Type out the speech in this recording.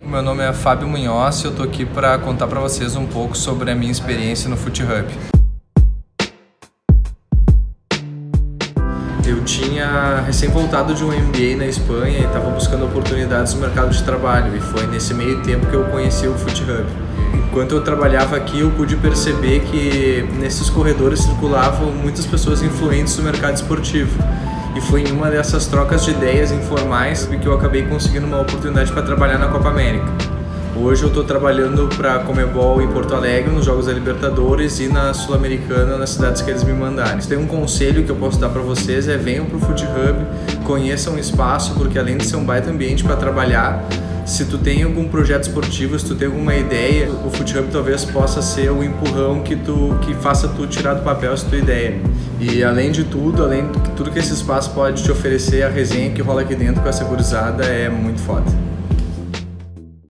Meu nome é Fábio Munhoz e eu tô aqui para contar para vocês um pouco sobre a minha experiência no FootHub. Eu tinha recém voltado de um MBA na Espanha e estava buscando oportunidades no mercado de trabalho, e foi nesse meio tempo que eu conheci o FootHub. Enquanto eu trabalhava aqui, eu pude perceber que nesses corredores circulavam muitas pessoas influentes no mercado esportivo. E foi em uma dessas trocas de ideias informais que eu acabei conseguindo uma oportunidade para trabalhar na Copa América. Hoje eu estou trabalhando para a Conmebol em Porto Alegre, nos Jogos da Libertadores, e na Sul-Americana, nas cidades que eles me mandarem. Se tem um conselho que eu posso dar para vocês venham para o FootHub, conheçam o espaço, porque além de ser um baita ambiente para trabalhar, se tu tem algum projeto esportivo, se tu tem alguma ideia, o FootHub talvez possa ser o empurrão que faça tu tirar do papel essa tua ideia. E além de tudo que esse espaço pode te oferecer, a resenha que rola aqui dentro com essa gurizada é muito foda.